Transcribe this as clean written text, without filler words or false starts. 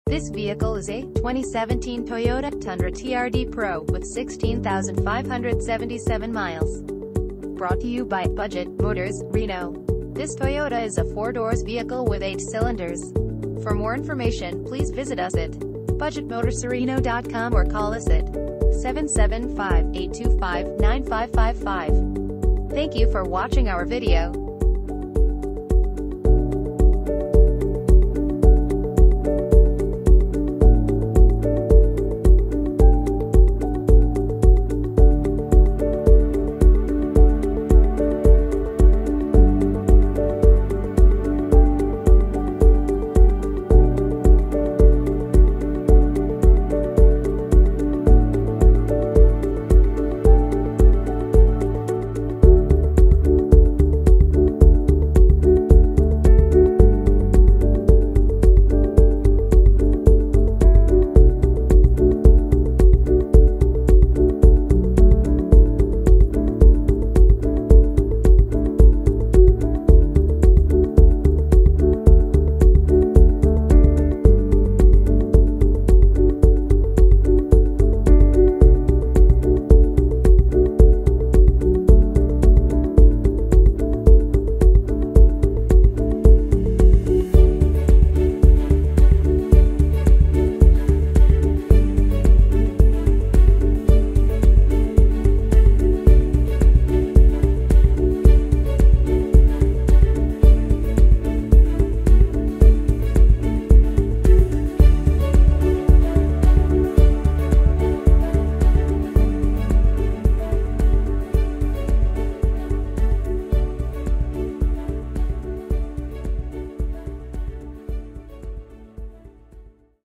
This vehicle is a 2017 Toyota Tundra TRD Pro with 16,577 miles. Brought to you by Budget Motors, Reno. This Toyota is a 4-doors vehicle with 8 cylinders. For more information, please visit us at budgetmotorsreno.com or call us at 775-825-9555. Thank you for watching our video.